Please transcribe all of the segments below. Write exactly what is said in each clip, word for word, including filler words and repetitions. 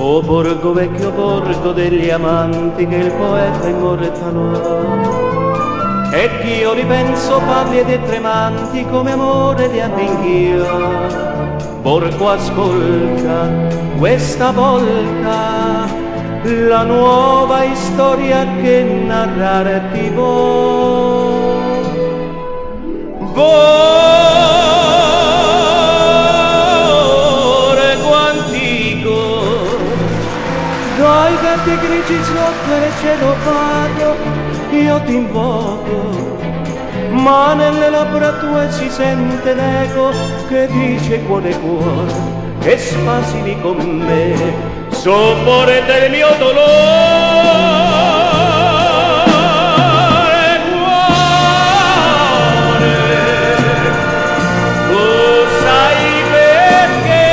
O borgo vecchio borgo degli amanti che il poeta immortalò, e ch'io ripenso pallidi e tremanti come amore di anch'io. Borgo ascolta questa volta la nuova storia che narrarti vo'. Borgo antico, dai gatti grigi sotto il cielo vado, io ti invoco, ma nelle labbra tue si sente l'eco che dice cuore cuore e spasimi con me, sopore del mio dolore. Cuore, tu sai perché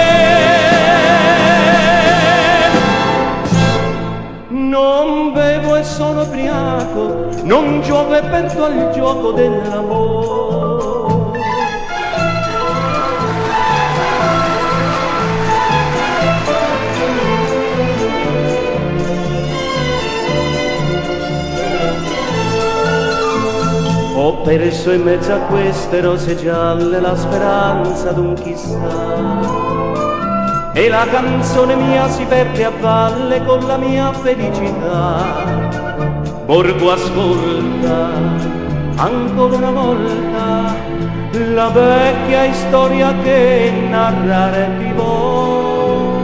non bevo e sono ubriaco, non gioco e perdo al gioco dell'amore. Ho perso in mezzo a queste rose gialle la speranza d'un chissà, e la canzone mia si perde a valle con la mia felicità. Borgo ascolta ancora una volta la vecchia storia che narrarti vo'.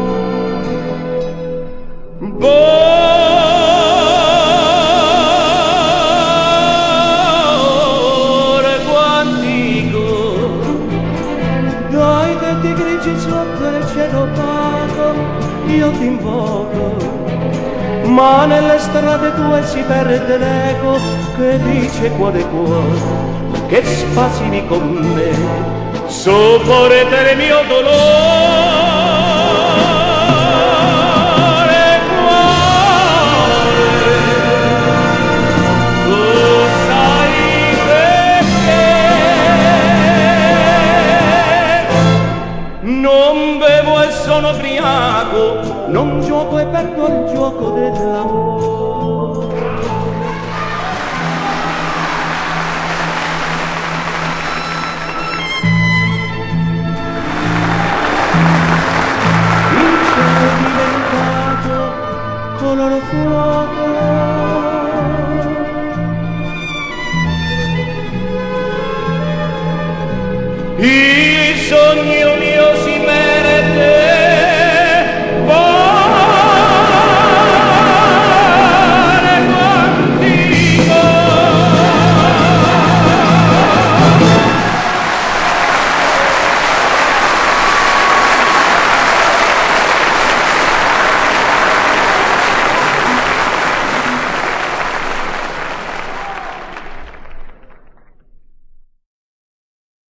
Borgo antico, dai tetti grigi sotto il cielo opaco, io ti invoco, ma nelle strade tue si perde l'eco che dice cuore cuore, che spasimi con me, sopore del mio dolore. Cuore, tu sai perché non bevo e sono ubriaco, non gioco e perdo il gioco dell'amore. Il cielo è diventato color fuoco, il sogno